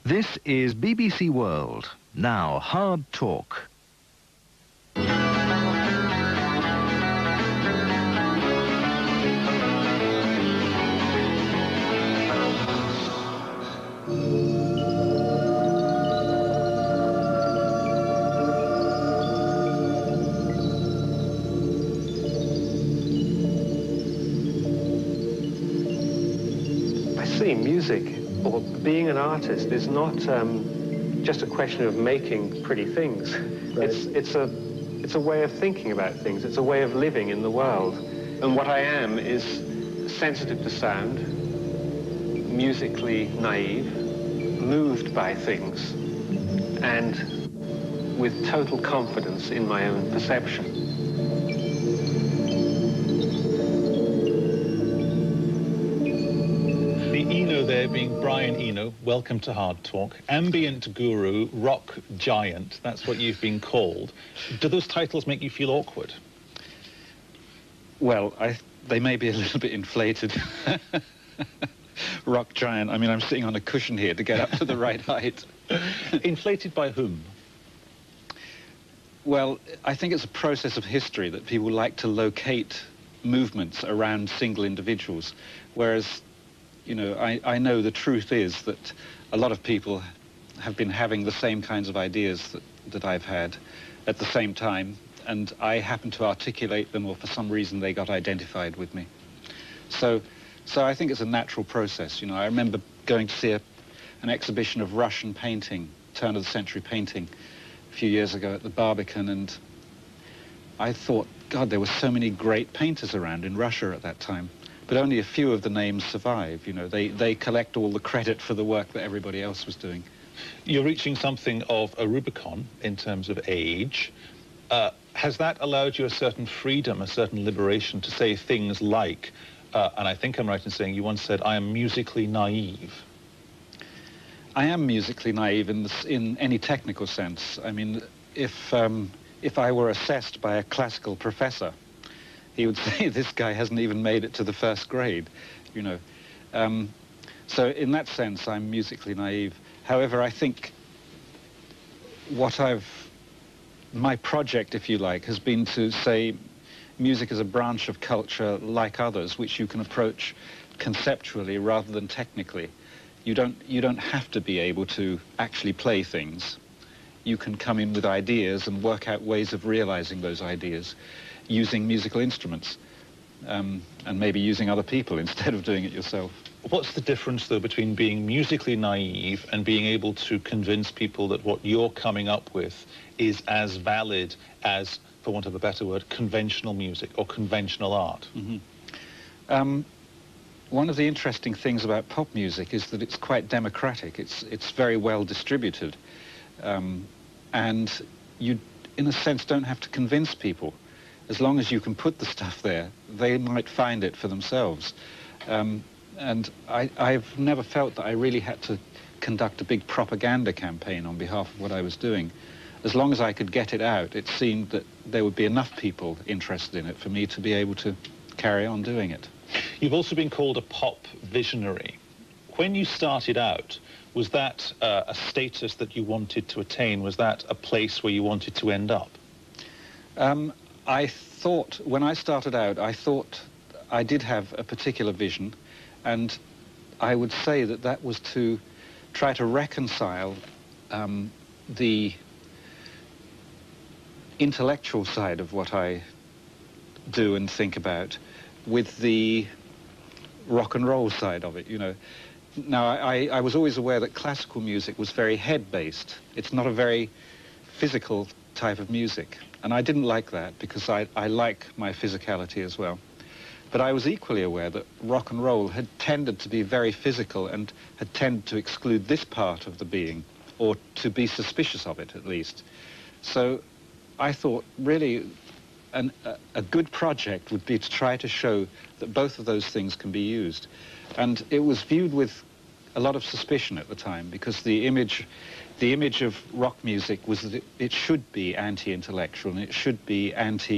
This is BBC World. Now, Hard Talk. Music, or being an artist, is not just a question of making pretty things. Right. It's a way of thinking about things. It's a way of living in the world. And what I am is sensitive to sound, musically naive, moved by things, and with total confidence in my own perception. Eno there being Brian Eno, welcome to Hard Talk. Ambient guru, rock giant, that's what you've been called. Do those titles make you feel awkward? Well, they may be a little bit inflated. Rock giant, I mean, I'm sitting on a cushion here to get up to the right height. Inflated by whom? Well, I think it's a process of history that people like to locate movements around single individuals, whereas you know, I know the truth is that a lot of people have been having the same kinds of ideas that I've had at the same time, and I happen to articulate them, or for some reason they got identified with me. So I think it's a natural process. You know, I remember going to see an exhibition of Russian painting, turn-of-the-century painting, a few years ago at the Barbican, and I thought, God, there were so many great painters around in Russia at that time. But only a few of the names survive. You know, they collect all the credit for the work that everybody else was doing. You're reaching something of a Rubicon in terms of age. Has that allowed you a certain freedom, a certain liberation to say things like, and I think I'm right in saying you once said, I am musically naive? I am musically naive in any technical sense. I mean, if I were assessed by a classical professor, he would say, this guy hasn't even made it to the first grade, you know. So in that sense, I'm musically naive. However, I think my project, if you like, has been to say music is a branch of culture like others, which you can approach conceptually rather than technically. You don't have to be able to actually play things. You can come in with ideas and work out ways of realizing those ideas using musical instruments, and maybe using other people instead of doing it yourself. What's the difference, though, between being musically naive and being able to convince people that what you're coming up with is as valid as, for want of a better word, conventional music or conventional art? Mm-hmm. One of the interesting things about pop music is that it's quite democratic. It's very well distributed, and you, in a sense, don't have to convince people. As long as you can put the stuff there, they might find it for themselves. And I've never felt that I really had to conduct a big propaganda campaign on behalf of what I was doing. As long as I could get it out, it seemed that there would be enough people interested in it for me to be able to carry on doing it. You've also been called a pop visionary. When you started out, was that a status that you wanted to attain? Was that a place where you wanted to end up? I thought, when I started out, I thought I did have a particular vision, and I would say that that was to try to reconcile the intellectual side of what I do and think about with the rock and roll side of it, you know. Now, I was always aware that classical music was very head-based. It's not a very physical type of music. And I didn't like that because I like my physicality as well. But I was equally aware that rock and roll had tended to be very physical and had tended to exclude this part of the being, or to be suspicious of it, at least. So I thought, really, a good project would be to try to show that both of those things can be used. And it was viewed with a lot of suspicion at the time, because the image of rock music was that it should be anti-intellectual, and it should be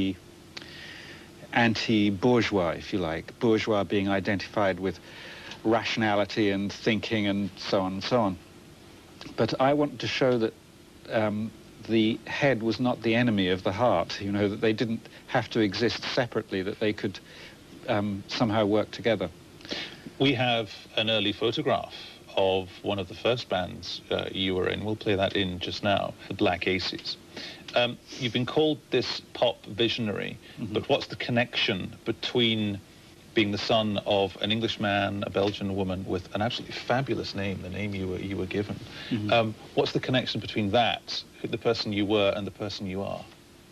anti-bourgeois, if you like. Bourgeois being identified with rationality and thinking and so on and so on. But I wanted to show that the head was not the enemy of the heart, you know, that they didn't have to exist separately, that they could somehow work together. We have an early photograph of one of the first bands you were in. We'll play that in just now, the Black Aces. You've been called this pop visionary, but what's the connection between being the son of an Englishman, a Belgian woman with an absolutely fabulous name, the name you were given? What's the connection between that, the person you were, and the person you are?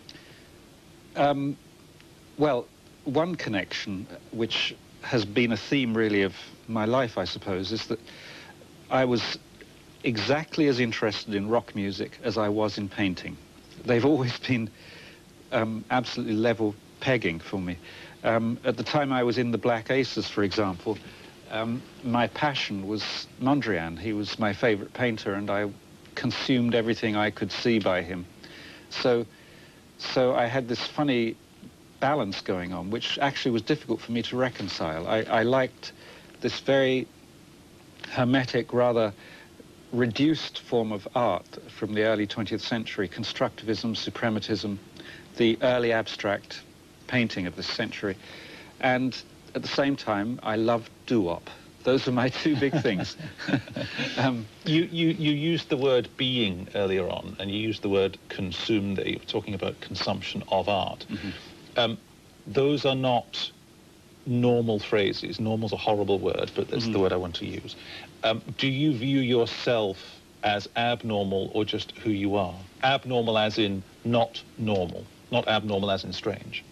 Well, one connection, which has been a theme really of my life, I suppose, is that I was exactly as interested in rock music as I was in painting. They've always been absolutely level pegging for me. At the time I was in the Black Aces, for example, my passion was Mondrian. He was my favorite painter, and I consumed everything I could see by him. So I had this funny balance going on, which actually was difficult for me to reconcile. I liked this very hermetic, rather reduced form of art from the early 20th century, constructivism, suprematism, the early abstract painting of this century. And at the same time, I loved doo-wop. Those are my two big things. You used the word being earlier on, and you used the word consume there. You were talking about consumption of art. Those are not normal phrases. Normal's a horrible word, but that's the word I want to use. Do you view yourself as abnormal or just who you are? Abnormal as in not normal, not abnormal as in strange.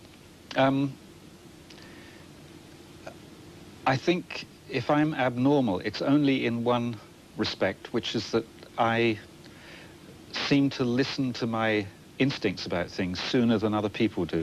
I think if I'm abnormal, it's only in one respect, which is that I seem to listen to my instincts about things sooner than other people do.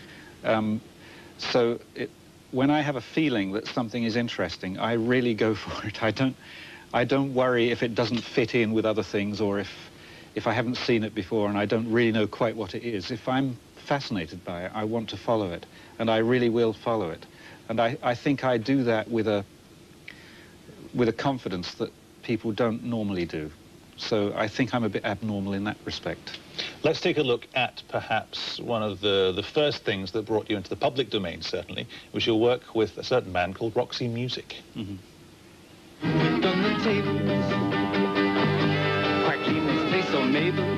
When I have a feeling that something is interesting, I really go for it. I don't worry if it doesn't fit in with other things, or if I haven't seen it before and I don't really know quite what it is. If I'm fascinated by it, I want to follow it, and I really will follow it. And I think I do that with a confidence that people don't normally do. So I think I'm a bit abnormal in that respect. Let's take a look at perhaps one of the first things that brought you into the public domain, certainly, was your work with a certain band called Roxy Music. We've done the tables, quite clean this place on Mabel.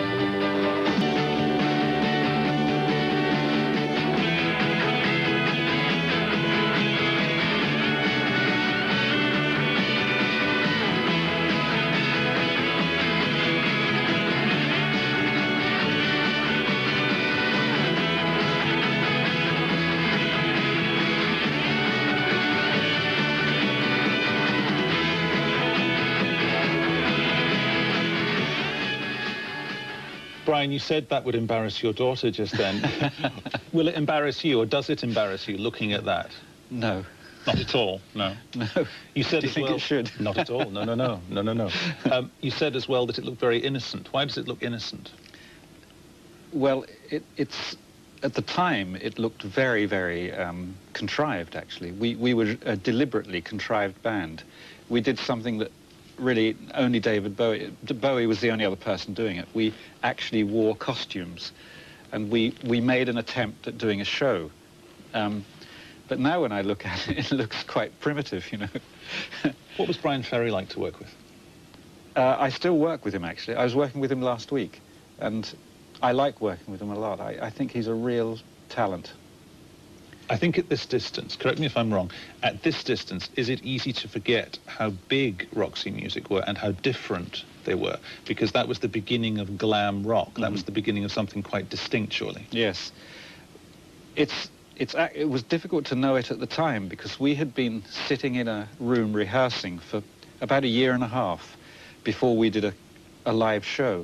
Brian, you said that would embarrass your daughter just then. Will it embarrass you, or does it embarrass you looking at that? No. Not at all, no. No. You said Do you think it should? Not at all, no. You said as well that it looked very innocent. Why does it look innocent? Well, it's at the time, it looked very, very contrived, actually. We were a deliberately contrived band. We did something that really only Bowie was the only other person doing it. We actually wore costumes, and we made an attempt at doing a show. But now when I look at it, it looks quite primitive, you know. What was Brian Ferry like to work with? I still work with him, actually. I was working with him last week, and I like working with him a lot. I think he's a real talent. I think at this distance, correct me if I'm wrong, at this distance, is it easy to forget how big Roxy Music were and how different they were? Because that was the beginning of glam rock. That was the beginning of something quite distinct, surely. Yes. It was difficult to know it at the time, because we had been sitting in a room rehearsing for about a year and a half before we did a live show.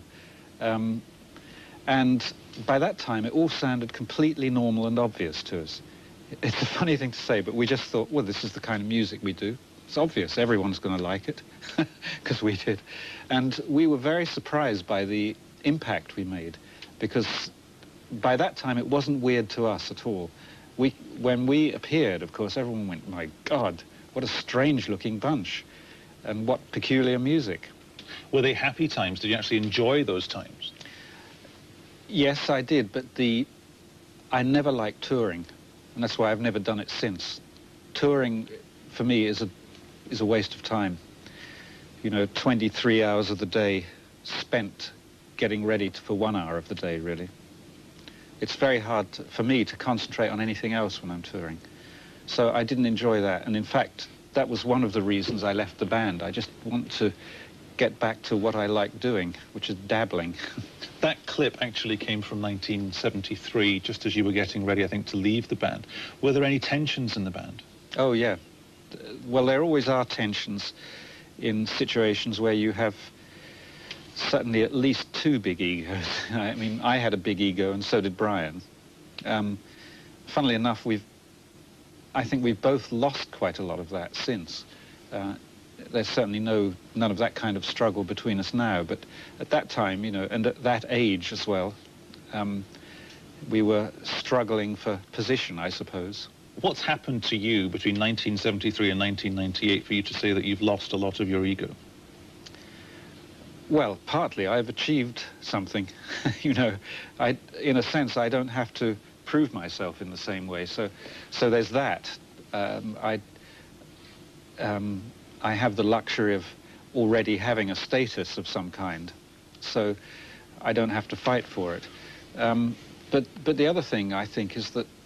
And by that time, it all sounded completely normal and obvious to us. It's a funny thing to say, but we just thought, well, this is the kind of music we do. It's obvious, everyone's going to like it, because we did. And we were very surprised by the impact we made, because by that time it wasn't weird to us at all. When we appeared, of course, everyone went, my God, what a strange-looking bunch, and what peculiar music. Were they happy times? Did you actually enjoy those times? Yes, I did, but I never liked touring, and that's why I've never done it since. Touring, for me, is a waste of time. You know, 23 hours of the day spent getting ready for 1 hour of the day, really. It's very hard for me to concentrate on anything else when I'm touring. So I didn't enjoy that, and in fact, that was one of the reasons I left the band. I just want to get back to what I like doing, which is dabbling. That clip actually came from 1973, just as you were getting ready, I think, to leave the band. Were there any tensions in the band? Oh, yeah. Well, there always are tensions in situations where you have certainly at least two big egos. I mean, I had a big ego, and so did Brian. Funnily enough, I think we've both lost quite a lot of that since. There's certainly none of that kind of struggle between us now, but at that time, you know, and at that age as well, we were struggling for position, I suppose. What's happened to you between 1973 and 1998 for you to say that you've lost a lot of your ego? Well, partly I've achieved something. You know, in a sense, I don't have to prove myself in the same way. So there's that. I have the luxury of already having a status of some kind, so I don't have to fight for it. But the other thing, I think, is that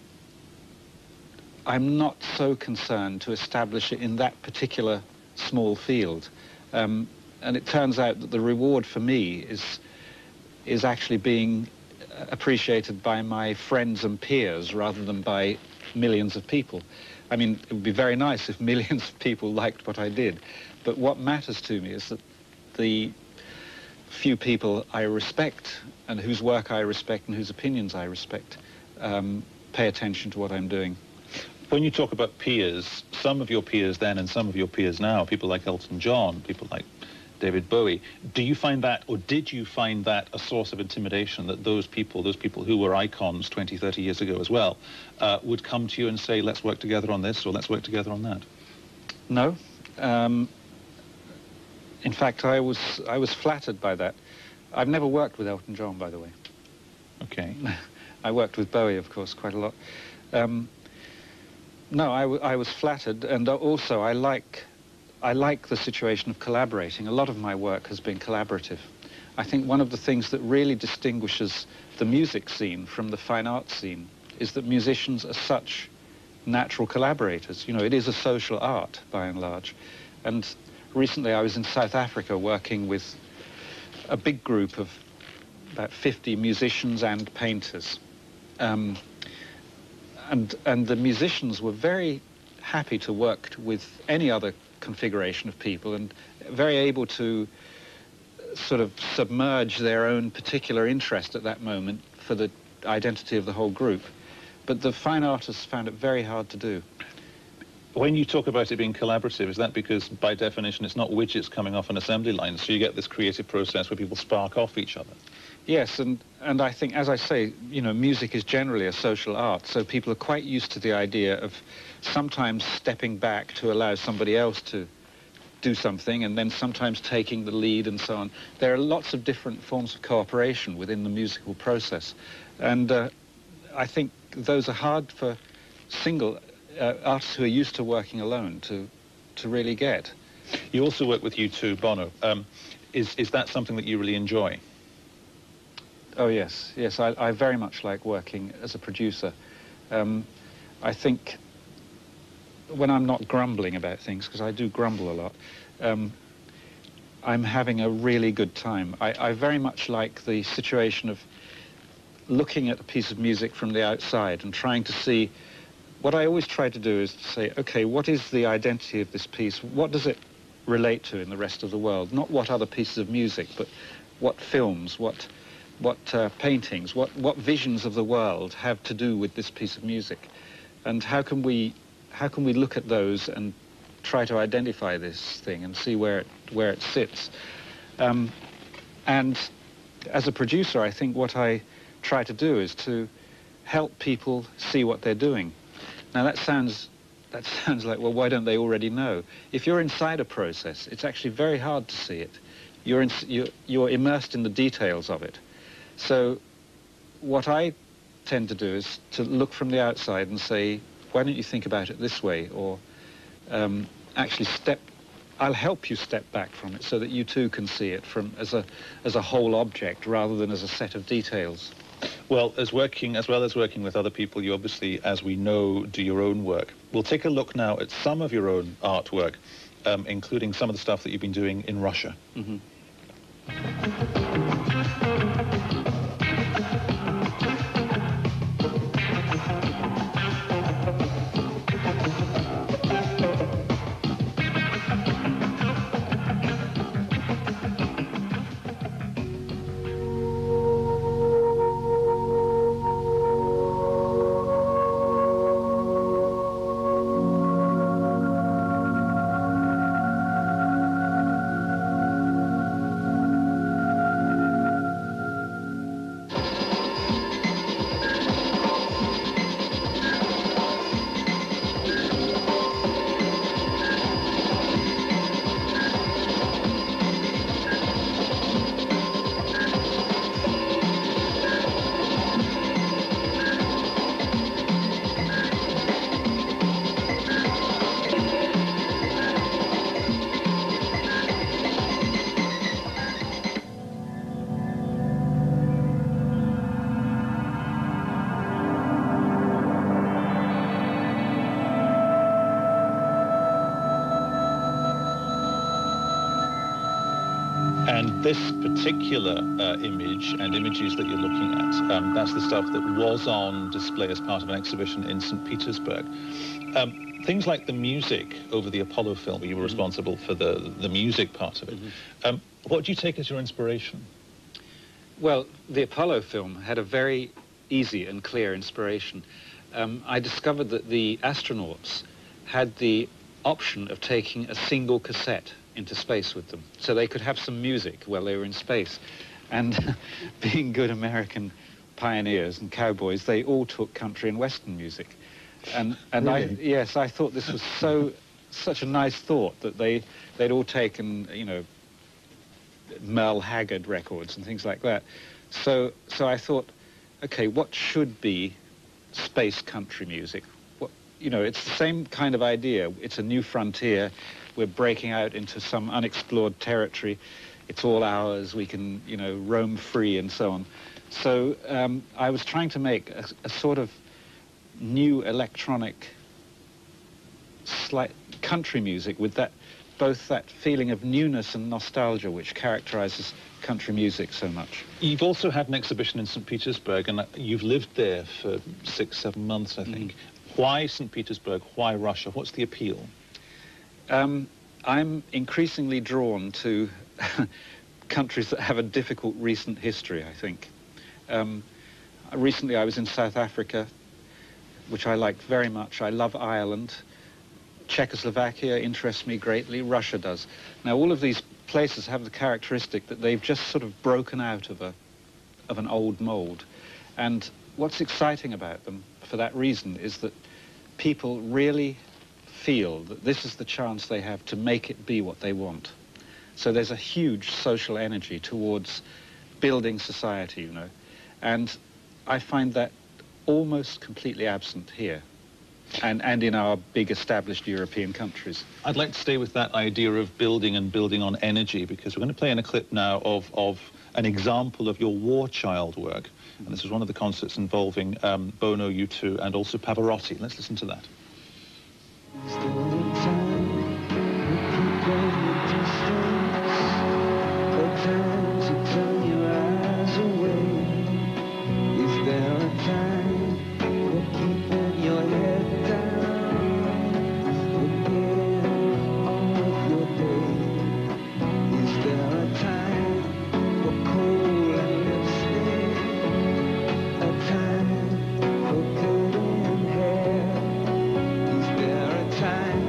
I'm not so concerned to establish it in that particular small field. And it turns out that the reward for me is actually being appreciated by my friends and peers rather than by millions of people. I mean, it would be very nice if millions of people liked what I did, but what matters to me is that the few people I respect and whose work I respect and whose opinions I respect pay attention to what I'm doing. When you talk about peers, some of your peers then and some of your peers now, people like Elton John, people like David Bowie, do you find that, or did you find that a source of intimidation, that those people who were icons 20, 30 years ago as well, would come to you and say, let's work together on this, or let's work together on that? No. In fact, I was flattered by that. I've never worked with Elton John, by the way. Okay. I worked with Bowie, of course, quite a lot. No, I was flattered, and also I like the situation of collaborating. A lot of my work has been collaborative. I think one of the things that really distinguishes the music scene from the fine arts scene is that musicians are such natural collaborators. You know, it is a social art, by and large. And recently I was in South Africa working with a big group of about 50 musicians and painters. And the musicians were very happy to work with any other configuration of people and very able to sort of submerge their own particular interest at that moment for the identity of the whole group. But the fine artists found it very hard to do. When you talk about it being collaborative, is that because, by definition, it's not widgets coming off an assembly line, so you get this creative process where people spark off each other? Yes, and I think, as I say, you know, music is generally a social art, so people are quite used to the idea of sometimes stepping back to allow somebody else to do something, and then sometimes taking the lead and so on. There are lots of different forms of cooperation within the musical process, and I think those are hard for single artists who are used to working alone to really get. You also work with U2, Bono. Is that something that you really enjoy? Oh, yes. Yes, I very much like working as a producer. I think when I'm not grumbling about things, because I do grumble a lot, I'm having a really good time. I very much like the situation of looking at a piece of music from the outside and trying to see. What I always try to do is to say, okay, what is the identity of this piece? What does it relate to in the rest of the world? Not what other pieces of music, but what films, what paintings, what visions of the world have to do with this piece of music, and how can we look at those and try to identify this thing and see where it sits. And as a producer, I think what I try to do is to help people see what they're doing. Now that sounds that sounds like, well, why don't they already know? If you're inside a process, it's actually very hard to see it. You're immersed in the details of it. So what I tend to do is to look from the outside and say, why don't you think about it this way? Or actually I'll help you step back from it so that you too can see it as a whole object rather than as a set of details. Well, as well as working with other people, you obviously, as we know, do your own work. We'll take a look now at some of your own artwork, including some of the stuff that you've been doing in Russia. Mm-hmm. And this particular image and images that you're looking at, that's the stuff that was on display as part of an exhibition in St. Petersburg. Things like the music over the Apollo film, you were responsible for the music part of it. What do you take as your inspiration? Well, the Apollo film had a very easy and clear inspiration. I discovered that the astronauts had the option of taking a single cassette into space with them, so they could have some music while they were in space. And being good American pioneers and cowboys, they all took country and western music. And Really? I thought this was such a nice thought that they'd all taken, you know, Merle Haggard records and things like that. So I thought, okay, what should be space country music? You know, it's the same kind of idea. It's a new frontier. We're breaking out into some unexplored territory. It's all ours. We can, you know, roam free and so on. So I was trying to make a sort of new electronic slight country music with both that feeling of newness and nostalgia which characterizes country music so much. You've also had an exhibition in St. Petersburg, and you've lived there for 6-7 months, I think. Why St. Petersburg? Why Russia? What's the appeal? I'm increasingly drawn to countries that have a difficult recent history, I think. Recently I was in South Africa, which I liked very much. I love Ireland. Czechoslovakia interests me greatly. Russia does. Now, all of these places have the characteristic that they've just sort of broken out of an old mold. And what's exciting about them, for that reason, is that people really feel that this is the chance they have to make it be what they want. So there's a huge social energy towards building society, you know. And I find that almost completely absent here and in our big established European countries. I'd like to stay with that idea of building and building on energy, because we're going to play in a clip now of an example of your war child work. And this is one of the concerts involving Bono, U2, and also Pavarotti. Let's listen to that. Is there a time we keep going distance, a time to turn your eyes away? Is there a time for keeping your head down, forgetting all of your day? Is there a time for coal and lipstick, a time for cutting hair? Is there a time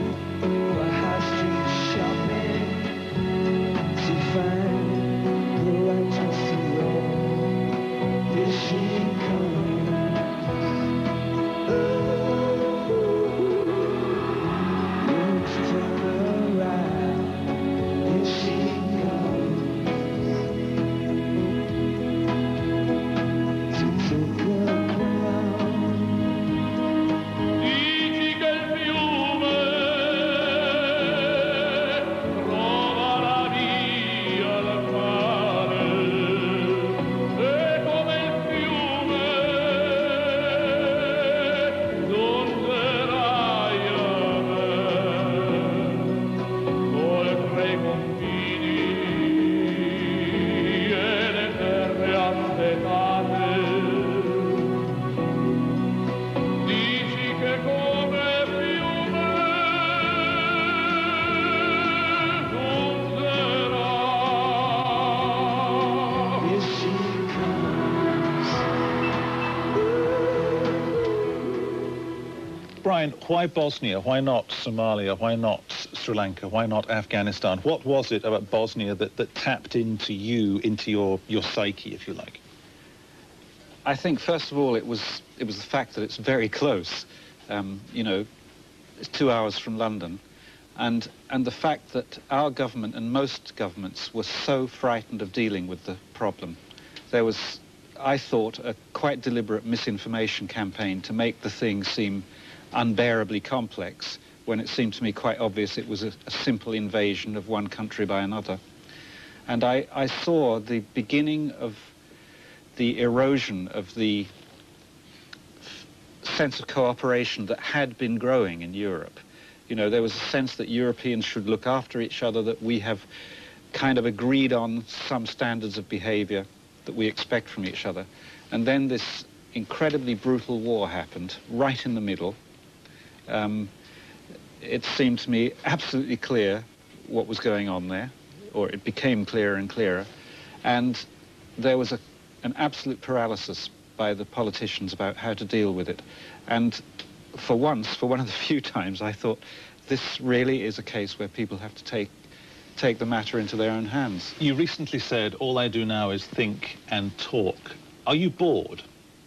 Brian, why Bosnia? Why not Somalia? Why not Sri Lanka? Why not Afghanistan? What was it about Bosnia that tapped into you, into your psyche, if you like? I think, first of all, it was the fact that it's very close. You know, it's 2 hours from London. And the fact that our government and most governments were so frightened of dealing with the problem. There was, I thought, a quite deliberate misinformation campaign to make the thing seem unbearably complex, when it seemed to me quite obvious it was a simple invasion of one country by another. And I saw the beginning of the erosion of the sense of cooperation that had been growing in Europe. You know, there was a sense that Europeans should look after each other, that we have kind of agreed on some standards of behavior that we expect from each other. And then this incredibly brutal war happened, right in the middle. It seemed to me absolutely clear what was going on there, or it became clearer and clearer. And there was an absolute paralysis by the politicians about how to deal with it. And for once, for one of the few times, I thought, this really is a case where people have to take the matter into their own hands. You recently said, all I do now is think and talk. Are you bored?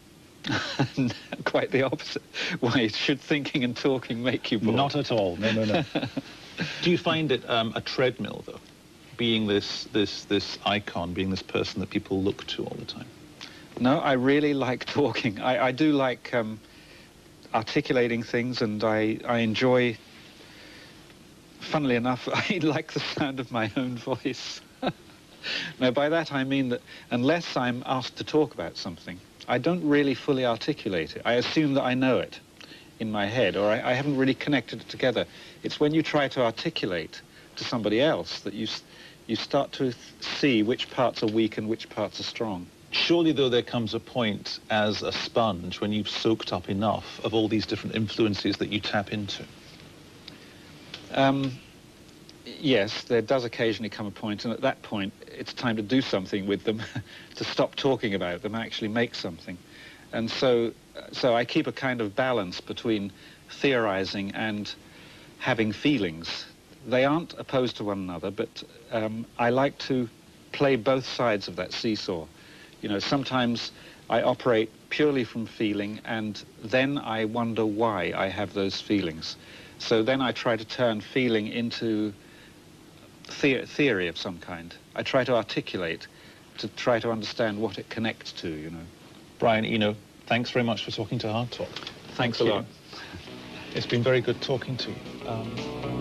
Quite the opposite. Why should thinking and talking make you bored? Not at all. No, no, no. Do you find it a treadmill, though? Being this icon, being this person that people look to all the time? No, I really like talking. I do like articulating things, and I enjoy, funnily enough, I like the sound of my own voice. Now, by that I mean that unless I'm asked to talk about something, I don't really fully articulate it. I assume that I know it in my head, or I haven't really connected it together. It's when you try to articulate to somebody else that you start to see which parts are weak and which parts are strong. Surely, though, there comes a point as a sponge when you've soaked up enough of all these different influences that you tap into. Yes, there does occasionally come a point, and at that point, it's time to do something with them, to stop talking about them, actually make something. And so I keep a kind of balance between theorizing and having feelings. They aren't opposed to one another, but I like to play both sides of that seesaw. You know, sometimes I operate purely from feeling, and then I wonder why I have those feelings. So then I try to turn feeling into theory of some kind. I try to articulate, to try to understand what it connects to, you know. Brian Eno, thanks very much for talking to Hard Talk. Thanks a lot. It's been very good talking to you.